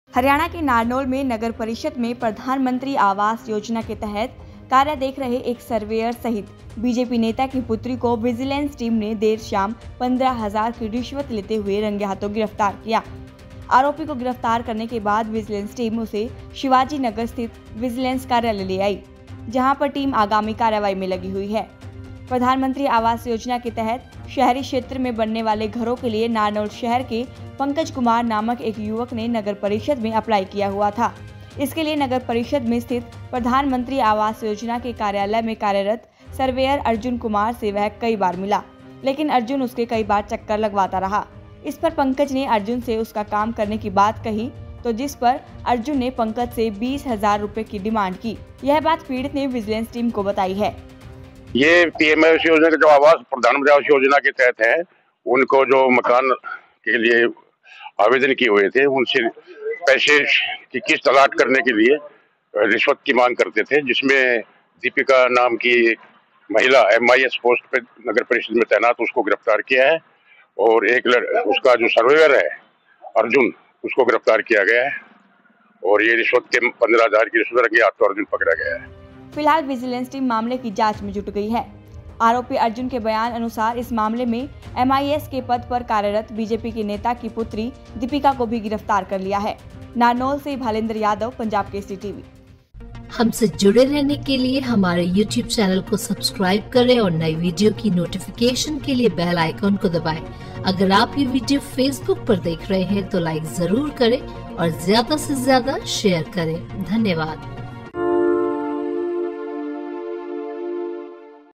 हरियाणा के नारनौल में नगर परिषद में प्रधानमंत्री आवास योजना के तहत कार्य देख रहे एक सर्वेयर सहित बीजेपी नेता की पुत्री को विजिलेंस टीम ने देर शाम 15,000 की रिश्वत लेते हुए रंगे हाथों गिरफ्तार किया। आरोपी को गिरफ्तार करने के बाद विजिलेंस टीम उसे शिवाजी नगर स्थित विजिलेंस कार्यालय ले आई, जहां पर टीम आगामी कार्रवाई में लगी हुई है। प्रधानमंत्री आवास योजना के तहत शहरी क्षेत्र में बनने वाले घरों के लिए नारनौल शहर के पंकज कुमार नामक एक युवक ने नगर परिषद में अप्लाई किया हुआ था। इसके लिए नगर परिषद में स्थित प्रधानमंत्री आवास योजना के कार्यालय में कार्यरत सर्वेयर अर्जुन कुमार से वह कई बार मिला, लेकिन अर्जुन उसके कई बार चक्कर लगवाता रहा। इस पर पंकज ने अर्जुन से उसका काम करने की बात कही, तो जिस पर अर्जुन ने पंकज से 20,000 रुपए की डिमांड की। यह बात पीड़ित ने विजिलेंस टीम को बताई है। ये पीएम आवास योजना का जो आवास प्रधानमंत्री आवास योजना के तहत है, उनको जो मकान के लिए आवेदन किए हुए थे, उनसे पैसे की किस्त अलाट करने के लिए रिश्वत की मांग करते थे, जिसमें दीपिका नाम की एक महिला MIS पोस्ट पे नगर परिषद में तैनात उसको गिरफ्तार किया है, और एक उसका जो सर्वेयर है अर्जुन, उसको गिरफ्तार किया गया है, और ये रिश्वत के 15,000 की रिश्वत रंगे हाथों अर्जुन पकड़ा गया है। फिलहाल विजिलेंस टीम मामले की जांच में जुट गई है। आरोपी अर्जुन के बयान अनुसार इस मामले में MIS के पद पर कार्यरत बीजेपी के नेता की पुत्री दीपिका को भी गिरफ्तार कर लिया है। नारनौल से भालेंद्र यादव, पंजाब केसरी टीवी। हमसे जुड़े रहने के लिए हमारे YouTube चैनल को सब्सक्राइब करें और नई वीडियो की नोटिफिकेशन के लिए बेल आइकॉन को दबाएं। अगर आप ये वीडियो Facebook पर देख रहे हैं तो लाइक जरूर करें और ज्यादा से ज्यादा शेयर करें। धन्यवाद।